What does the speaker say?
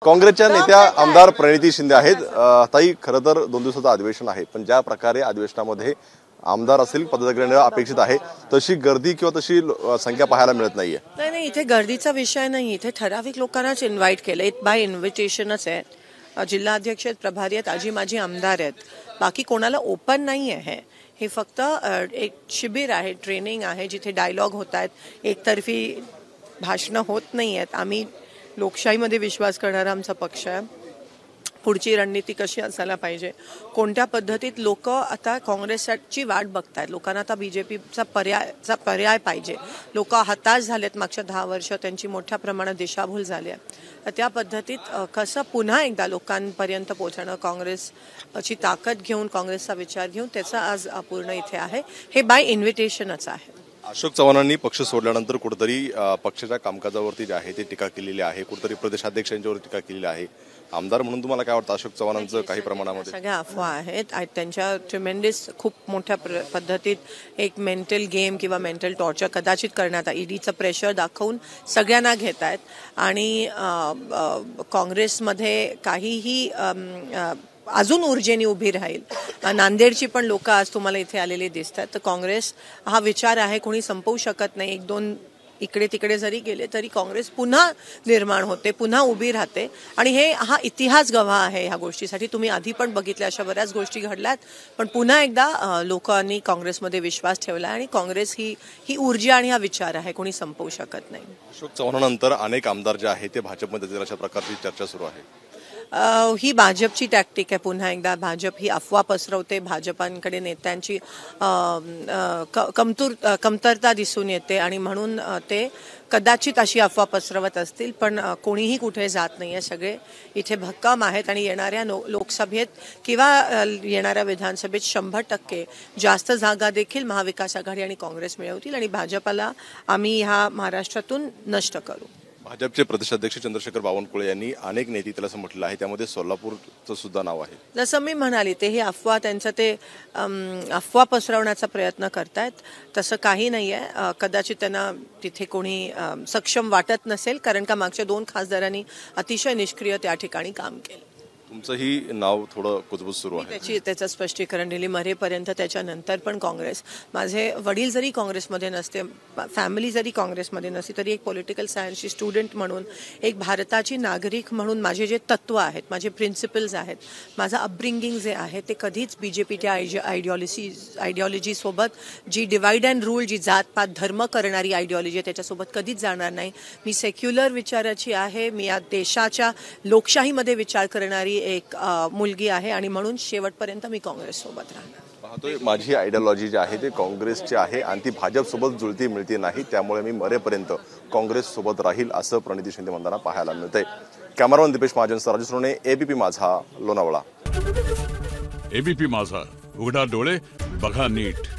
काँग्रेसच्या नेत्या आमदार प्रणिती शिंदे आहेत। ताई, खरं तर 2 दिवसाचं अधिवेशन आहे, पण ज्या प्रकारे अधिवेशनामध्ये आमदार असेल पदाधिकारी अपेक्षित आहे तशी गर्दी किंवा तशी संख्या पाहायला मिळत नाहीये। नाही, इथे गर्दीचा विषय नाही, इथे ठराविक लोकांनाच इन्व्हाइट केलंय, बाय इन्व्हिटेशनच आहे। जिल्हाध्यक्ष आहेत, प्रभारी आहेत, आजी माझी आमदार आहेत, बाकी कोणाला ओपन नाही आहे। हे फक्त एक शिबिर आहे, ट्रेनिंग आहे, जिथे डायलॉग होत आहेत, एकतर्फी भाषणं होत नाही आहेत। आम्ही लोकशाहीमध्ये विश्वास करणारा आमचा पक्ष आहे। पुढची रणनीती कशी असायला पाहिजे, कोणत्या पद्धतीत लोक आता काँग्रेसची वाट बघतायत, लोकांना आता बीजेपीचा पर्याय पाहिजे। लोक हताश झालेत, मागच्या 10 वर्ष त्यांची मोठ्या प्रमाणात दिशाभूल झाली आहे। तर त्या पद्धतीत कसं पुन्हा एकदा लोकांपर्यंत पोहोचणं, काँग्रेसची ताकद घेऊन, काँग्रेसचा विचार घेऊन, त्याचा आज पूर्ण इथे आहे। हे बाय इन्व्हिटेशनच आहे। अशोक चव्हाणांनी पक्ष सोडल्यानंतर कुठेतरी पक्षाच्या कामकाजावरती जे आहे ते टीका केलेली आहे, कुठेतरी प्रदेशाध्यक्षांच्यावर टीका केलेली आहे। आमदार म्हणून तुम्हाला काय वाटतं अशोक चव्हाणांचं काही प्रमाणामध्ये? सगळ्या अफवा आहेत, त्यांच्या ट्रिमेंडस खूप मोठ्या पद्धतीत एक मेंटल गेम किंवा मेंटल टॉर्चर कदाचित करण्यात ईडीचं प्रेशर दाखवून सगळ्यांना घेत आहेत आणि काँग्रेसमध्ये काहीही अजून ऊर्जेने उभी राहील। नांदेडची पण लोक आज तुम्हाला इथे आलेले दिसतात। तर काँग्रेस हा विचार आहे, कोणी संपवू शकत नाही। 1-2 इकडे तिकडे जरी गेले तरी काँग्रेस पुन्हा निर्माण होते, पुन्हा उभी राहते आणि हा इतिहास गवाह आहे ह्या गोष्टीसाठी। तुम्ही आधी पण बघितल्या, अशा बऱ्याच गोष्टी घडल्यात, पण पुन्हा एकदा लोकांनी काँग्रेसमध्ये विश्वास ठेवला आणि काँग्रेस ही ऊर्जा आणि हा विचार आहे, कोणी संपवू शकत नाही। अशोक चव्हाणांनंतर अनेक आमदार जे आहेत ते भाजपमध्ये जातील अशा प्रकारची चर्चा सुरू आहे। ही भाजपची टॅक्टिक आहे। पुन्हा एकदा भाजप ही अफवा पसरवते, भाजपांकडे नेत्यांची कमतरता दिसून येते आणि म्हणून ते कदाचित अशी अफवा पसरवत असतील, पण कोणीही कुठे जात नाहीये। सगळे इथे भक्कम आहेत आणि येणाऱ्या लोकसभेत किंवा येणाऱ्या विधानसभेत 100% जास्त जागा देखील महाविकास आघाडी आणि काँग्रेस मिळवतील आणि भाजपाला आम्ही ह्या महाराष्ट्रातून नष्ट करू। भाजपचे प्रदेशाध्यक्ष चंद्रशेखर बावनकुळे यांनी अनेक नेते त्याला असं म्हटलं आहे, त्यामध्ये सोलापूरचं सुद्धा नाव आहे। जसं मी म्हणाले, ते ही अफवा त्यांचं ते अफवा पसरवण्याचा प्रयत्न करतायत, तसं काही नाही आहे। कदाचित त्यांना तिथे कोणी सक्षम वाटत नसेल, कारण का मागच्या 2 खासदारांनी अतिशय निष्क्रिय त्या ठिकाणी काम केलं। तुमचंही नाव थोडं कुजबूज सुरू आहे। त्याचं स्पष्टीकरण दिली मरेपर्यंत। त्याच्यानंतर पण काँग्रेस, माझे वडील जरी काँग्रेसमध्ये नसते, फॅमिली जरी काँग्रेसमध्ये नसती, तरी एक पॉलिटिकल सायन्सची स्टुडंट म्हणून, एक भारताची नागरिक म्हणून माझे जे तत्व आहेत, माझे प्रिन्सिपल्स आहेत, माझं अपब्रिंगिंग जे आहे, ते कधीच बीजेपीच्या आयडिओलॉजीसोबत, जी डिवाइड अँड रूल, जी जातपात धर्म करणारी आयडिओलॉजी आहे, त्याच्यासोबत कधीच जाणार नाही। मी सेक्युलर विचाराची आहे, मी या देशाच्या लोकशाहीमध्ये विचार करणारी एक मुलगी आहे आणि म्हणून शेवटपर्यंत मी काँग्रेस सोबत राहणार। पाहतोय, माझी आयडिओलॉजी जी आहे ती काँग्रेसची आहे आणि ती भाजप सोबत जुळती मिळती नाही, त्यामुळे मी मरेपर्यंत काँग्रेस सोबत राहील असं प्रणिती शिंदे म्हणताना पाहायला मिळतंय। कॅमेरामन दीपेश महाजनसह राजू सोनवणे, एबीपी माझा, लोणावळा। एबीपी माझा, उघडा डोळे बघा नीट।